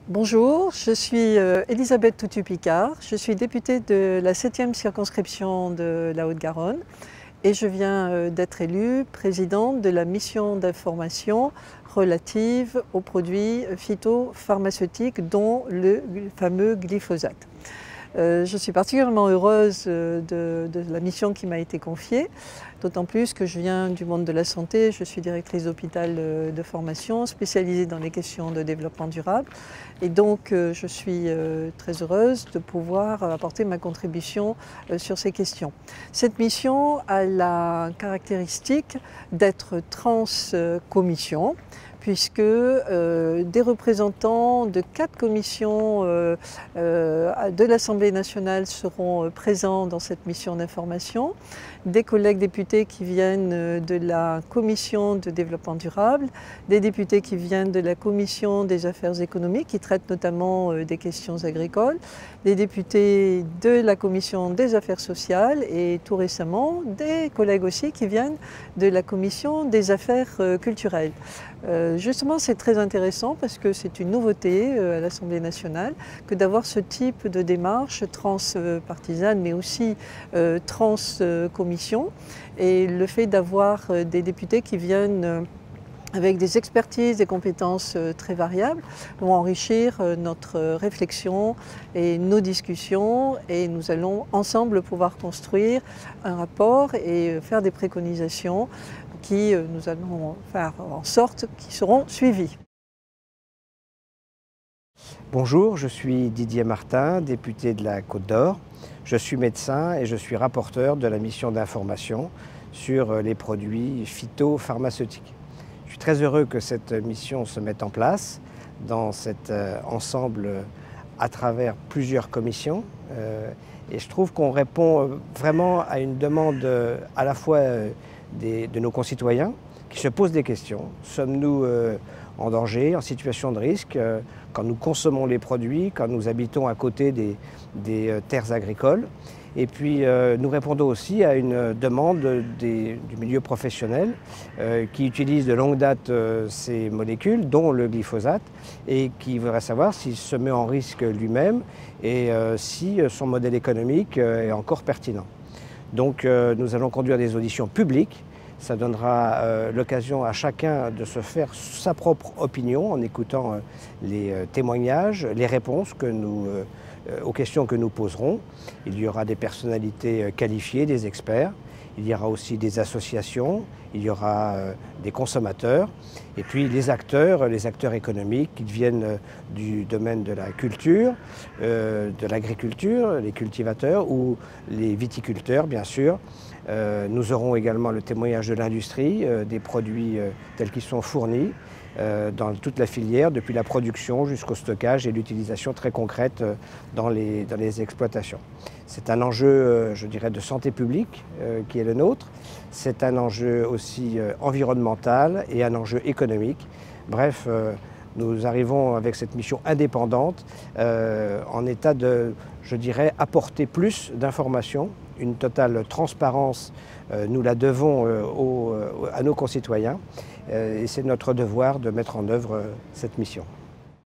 Bonjour, je suis Elisabeth Toutu-Picard, je suis députée de la 7e circonscription de la Haute-Garonne et je viens d'être élue présidente de la mission d'information relative aux produits phytopharmaceutiques dont le fameux glyphosate. Je suis particulièrement heureuse de la mission qui m'a été confiée, d'autant plus que je viens du monde de la santé. Je suis directrice d'hôpital de formation spécialisée dans les questions de développement durable. Et donc, je suis très heureuse de pouvoir apporter ma contribution sur ces questions. Cette mission a la caractéristique d'être transcommission, puisque des représentants de 4 commissions de l'Assemblée nationale seront présents dans cette mission d'information, des collègues députés qui viennent de la commission de développement durable, des députés qui viennent de la commission des affaires économiques qui traitent notamment des questions agricoles, des députés de la commission des affaires sociales et tout récemment des collègues aussi qui viennent de la commission des affaires culturelles. Justement, c'est très intéressant parce que c'est une nouveauté à l'Assemblée nationale que d'avoir ce type de démarche transpartisane mais aussi transcommission. Et le fait d'avoir des députés qui viennent avec des expertises, des compétences très variables, vont enrichir notre réflexion et nos discussions et nous allons ensemble pouvoir construire un rapport et faire des préconisations qui nous allons faire en sorte qu'ils seront suivis. Bonjour, je suis Didier Martin, député de la Côte d'Or. Je suis médecin et je suis rapporteur de la mission d'information sur les produits phytopharmaceutiques. Je suis très heureux que cette mission se mette en place dans cet ensemble à travers plusieurs commissions. Et je trouve qu'on répond vraiment à une demande à la fois de nos concitoyens qui se posent des questions. Sommes-nous en danger, en situation de risque, quand nous consommons les produits, quand nous habitons à côté des terres agricoles? Et puis nous répondons aussi à une demande du milieu professionnel qui utilise de longue date ces molécules, dont le glyphosate, et qui voudrait savoir s'il se met en risque lui-même et si son modèle économique est encore pertinent. Donc nous allons conduire des auditions publiques. Ça donnera l'occasion à chacun de se faire sa propre opinion en écoutant les témoignages, les réponses aux questions que nous poserons. Il y aura des personnalités qualifiées, des experts. Il y aura aussi des associations, il y aura des consommateurs et puis les acteurs économiques qui viennent du domaine de la culture, de l'agriculture, les cultivateurs ou les viticulteurs bien sûr. Nous aurons également le témoignage de l'industrie, des produits tels qu'ils sont fournis dans toute la filière, depuis la production jusqu'au stockage et l'utilisation très concrète dans les exploitations. C'est un enjeu, je dirais, de santé publique qui est le nôtre. C'est un enjeu aussi environnemental et un enjeu économique. Bref, nous arrivons avec cette mission indépendante en état de, je dirais, apporter plus d'informations, une totale transparence. Nous la devons à nos concitoyens et c'est notre devoir de mettre en œuvre cette mission.